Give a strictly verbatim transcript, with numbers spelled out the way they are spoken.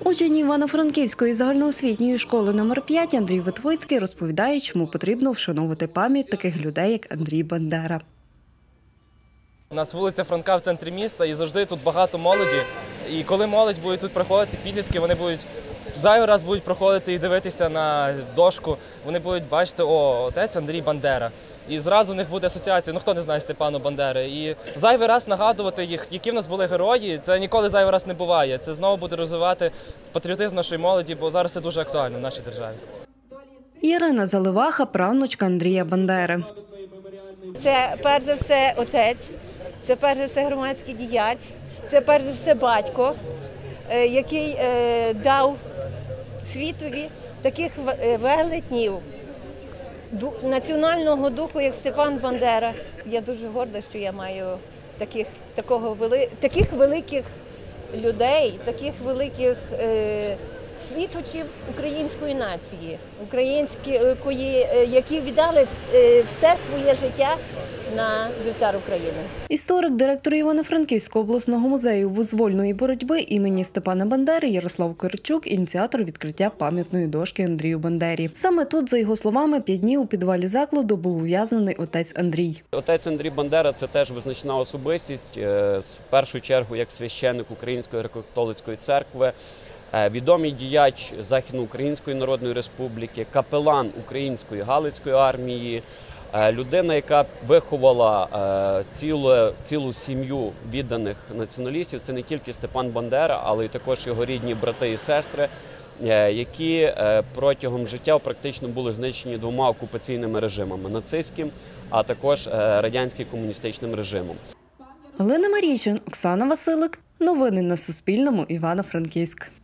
Учень Івано-Франківської загальноосвітньої школи номер п'ять Андрій Витвицький розповідає, чому потрібно вшановувати пам'ять таких людей, як Андрій Бандера. У нас вулиця Франка в центрі міста і завжди тут багато молоді. І коли молодь буде тут проходити, підлітки, вони будуть зайвий раз будуть проходити і дивитися на дошку, вони будуть бачити, о, отець Андрій Бандера. І зразу в них буде асоціація, ну хто не знає Степана Бандери. І зайвий раз нагадувати їх, які в нас були герої, це ніколи зайвий раз не буває. Це знову буде розвивати патріотизм нашої молоді, бо зараз це дуже актуально в нашій державі. Ірина Заливаха – правнучка Андрія Бандери. Це перш за все отець, це перш за все громадський діяч, це перш за все батько, який дав світові таких велетнів національного духу, як Степан Бандера. Я дуже горда, що я маю таких, такого, таких великих людей, таких великих е, світочів української нації, української, які віддали все своє життя на вівтар України. Історик, директор Івано-Франківського обласного музею визвольної боротьби імені Степана Бандери Ярослав Киричук – ініціатор відкриття пам'ятної дошки Андрію Бандері. Саме тут, за його словами, п'ять днів у підвалі закладу був ув'язнений отець Андрій. Отець Андрій Бандера – це теж визначна особистість, в першу чергу як священник Української греко-католицької церкви, відомий діяч Західноукраїнської Народної Республіки, капелан Української Галицької армії, людина, яка виховала цілу, цілу сім'ю відданих націоналістів. Це не тільки Степан Бандера, але й також його рідні брати і сестри, які протягом життя практично були знищені двома окупаційними режимами – нацистським, а також радянським комуністичним режимом. Галина Марійчин, Оксана Василик. Новини на Суспільному. Івано-Франківськ.